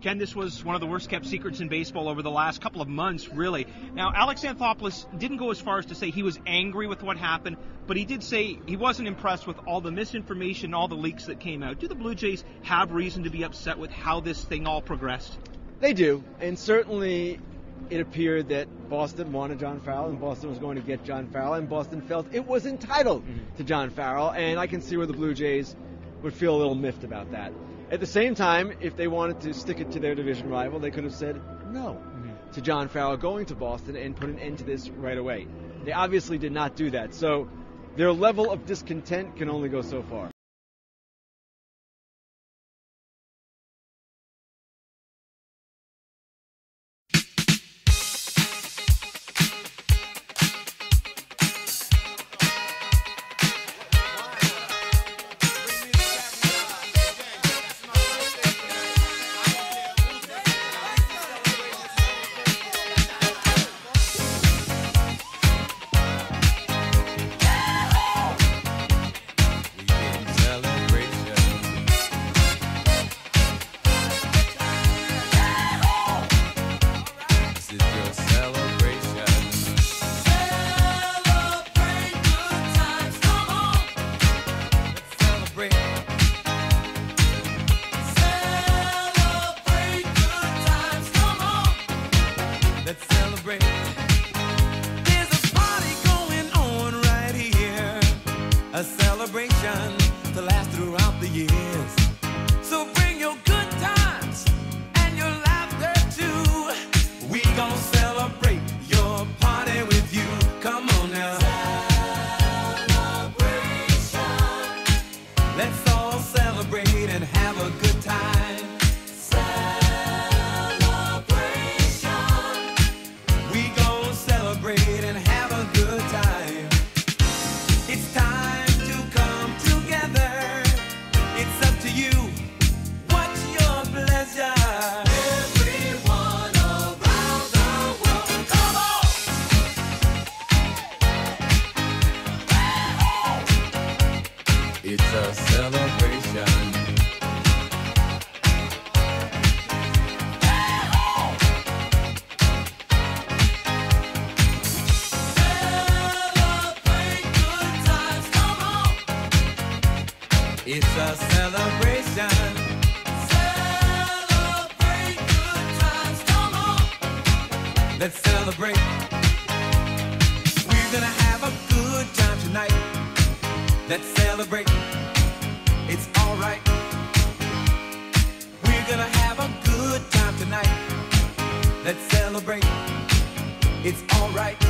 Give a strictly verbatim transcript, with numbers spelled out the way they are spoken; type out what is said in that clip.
Ken, this was one of the worst-kept secrets in baseball over the last couple of months, really. Now, Alex Anthopoulos didn't go as far as to say he was angry with what happened, but he did say he wasn't impressed with all the misinformation, all the leaks that came out. Do the Blue Jays have reason to be upset with how this thing all progressed? They do, and certainly it appeared that Boston wanted John Farrell, and Boston was going to get John Farrell, and Boston felt it was entitled mm-hmm. to John Farrell, and I can see where the Blue Jays would feel a little miffed about that. At the same time, if they wanted to stick it to their division rival, they could have said no mm-hmm. to John Farrell going to Boston and put an end to this right away. They obviously did not do that, so their level of discontent can only go so far. A celebration to last throughout the years. So bring your good times and your laughter too. We gon' celebrate your party with you. Come on now. Celebration. Let's all celebrate and have a good time. Celebration. We gon' celebrate and have a good time. It's time. It's a celebration. Celebrate good times, come on. It's a celebration. Celebrate good times, come on. Let's celebrate. We're gonna have a good time tonight. Let's celebrate, it's alright. We're gonna have a good time tonight. Let's celebrate, it's alright.